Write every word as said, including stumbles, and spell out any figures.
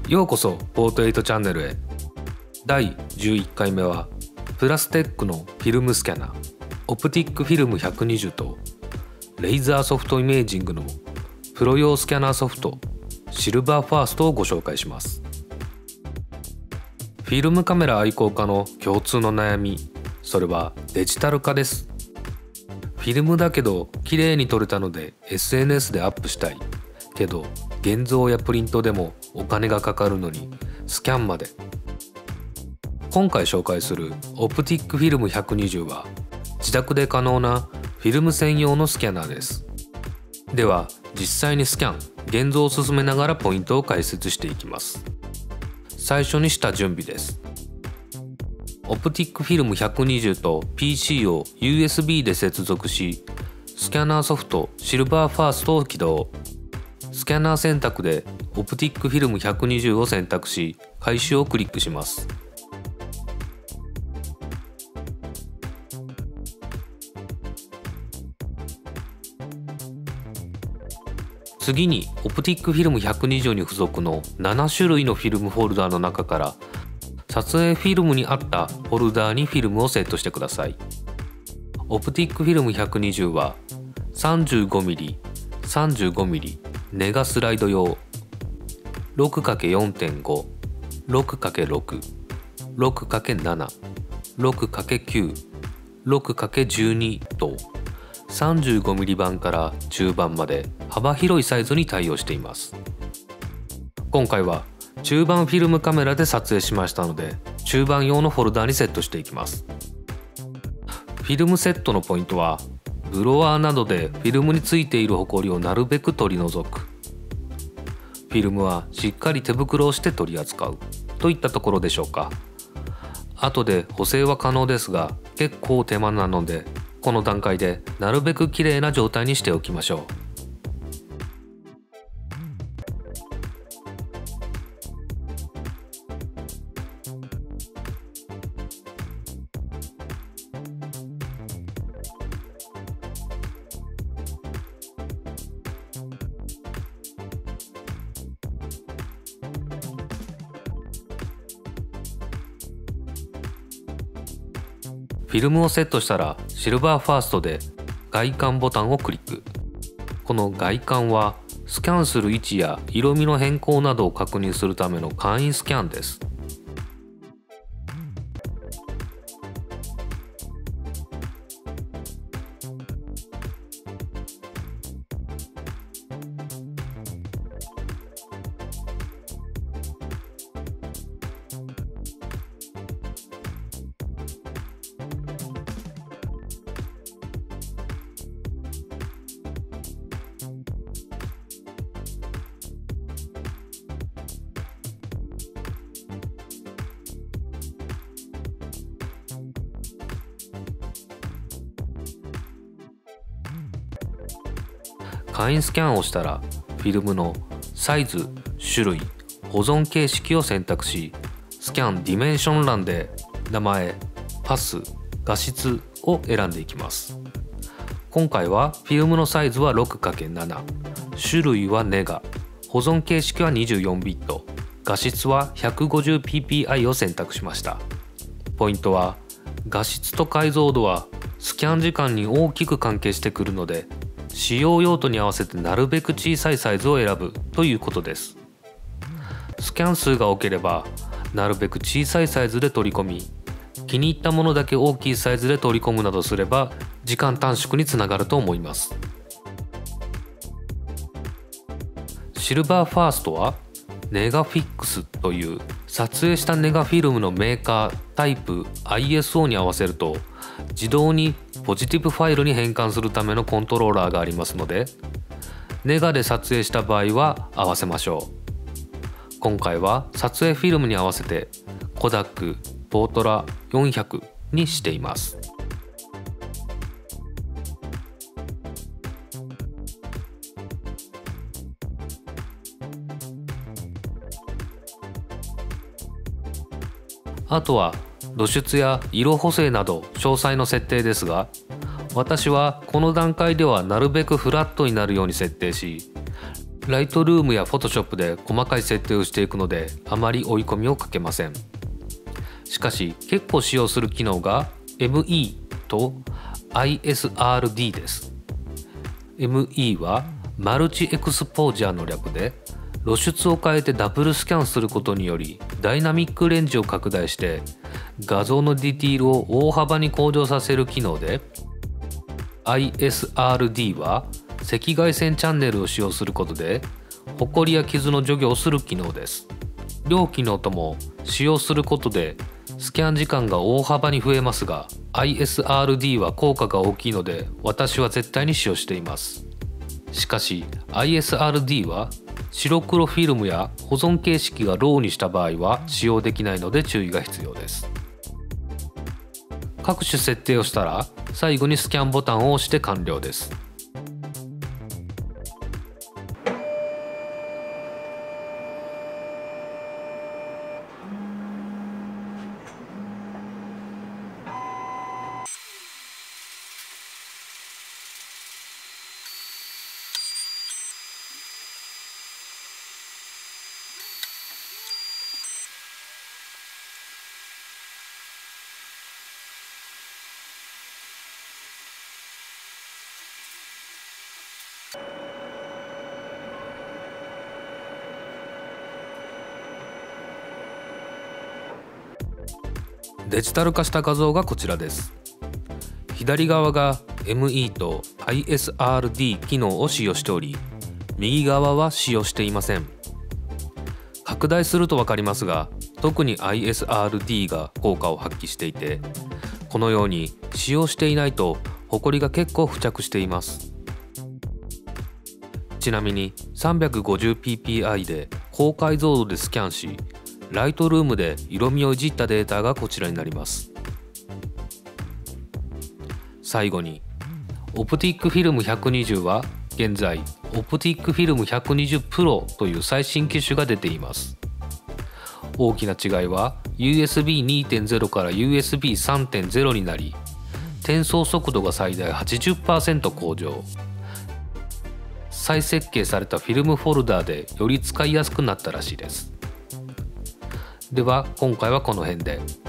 ようこそポートエイトチャンネルへ。だいじゅういっかいめはプラステックのフィルムスキャナーオプティックフィルムひゃくにじゅうとレイザーソフトイメージングのプロ用スキャナーソフトシルバーファーストをご紹介します。フィルムカメラ愛好家の共通の悩み、それはデジタル化です。フィルムだけど綺麗に撮れたので エスエヌエス でアップしたいけど現像やプリントでもお金がかかるのにスキャンまで。今回紹介するオプティックフィルムひゃくにじゅうは自宅で可能なフィルム専用のスキャナーです。では実際にスキャン現像を進めながらポイントを解説していきます。最初にした準備です。オプティックフィルムひゃくにじゅうと ピーシー を ユーエスビー で接続し、スキャナーソフトシルバーファーストを起動。スキャナー選択でオプティックフィルムひゃくにじゅうを選択し、開始をクリックします。次にオプティックフィルムひゃくにじゅうに付属のななしゅるいのフィルムフォルダーの中から撮影フィルムに合ったフォルダーにフィルムをセットしてください。オプティックフィルムひゃくにじゅうは さんじゅうごミリ、さんじゅうごミリ ネガスライド用 ろくかけるよんてんご、ろくかけるろく、ろくかけるなな、ろくかけるきゅう、ろくかけるじゅうに と さんじゅうごミリ 版から中盤まで幅広いサイズに対応しています。今回は中盤フィルムカメラで撮影しましたので、中盤用のフォルダにセットしていきます。フィルムセットのポイントは、ブロワーなどでフィルムについているホコリをなるべく取り除く。フィルムはしっかり手袋をして取り扱うといったところでしょうか。後で補正は可能ですが結構手間なので、この段階でなるべく綺麗な状態にしておきましょう。フィルムをセットしたらシルバーファーストで外観ボタンをクリック。この外観はスキャンする位置や色味の変更などを確認するための簡易スキャンです。簡易スキャンをしたらフィルムのサイズ、種類、保存形式を選択し、スキャンディメンション欄で名前、パス、画質を選んでいきます。今回はフィルムのサイズは ろくかけるなな、種類はネガ、保存形式はにじゅうよんビット、画質は ひゃくごじゅうピーピーアイ を選択しました。ポイントは画質と解像度はスキャン時間に大きく関係してくるので、使用用途に合わせてなるべく小さいサイズを選ぶということです。スキャン数が多ければなるべく小さいサイズで取り込み、気に入ったものだけ大きいサイズで取り込むなどすれば時間短縮につながると思います。シルバーファーストはネガフィックスという撮影したネガフィルムのメーカー、タイプ、アイエスオー に合わせると自動にポジティブファイルに変換するためのコントローラーがありますので、ネガで撮影した場合は合わせましょう。今回は撮影フィルムに合わせてコダックポートラよんひゃくにしています。あとは露出や色補正など詳細の設定ですが、私はこの段階ではなるべくフラットになるように設定し、 ライトルームや Photoshop で細かい設定をしていくのであまり追い込みをかけません。しかし結構使用する機能が エムイー と アイエスアールディー です。 エムイー はマルチエクスポージャーの略で、露出を変えてダブルスキャンすることによりダイナミックレンジを拡大して画像のディティールを大幅に向上させる機能で、 アイエスアールディー は赤外線チャンネルを使用することでホコリや傷の除去をする機能です。両機能とも使用することでスキャン時間が大幅に増えますが、 アイエスアールディー は効果が大きいので私は絶対に使用しています。しかし アイエスアールディー は白黒フィルムや保存形式がローにした場合は使用できないので注意が必要です。各種設定をしたら最後にスキャンボタンを押して完了です。デジタル化した画像がこちらです。左側が エムイー と アイエスアールディー 機能を使用しており、右側は使用していません。拡大すると分かりますが、特に アイエスアールディー が効果を発揮していて、このように使用していないとホコリが結構付着しています。ちなみに さんびゃくごじゅうピーピーアイ で高解像度でスキャンし、ライトルームで色味をいじったデータがこちらになります。最後にオプティックフィルムひゃくにじゅうは現在オプティックフィルムひゃくにじゅうプロという最新機種が出ています。大きな違いは ユーエスビーにてんゼロ から ユーエスビーさんてんゼロ になり、転送速度が最大 はちじゅっパーセント 向上、再設計されたフィルムフォルダーでより使いやすくなったらしいです。では今回はこの辺で。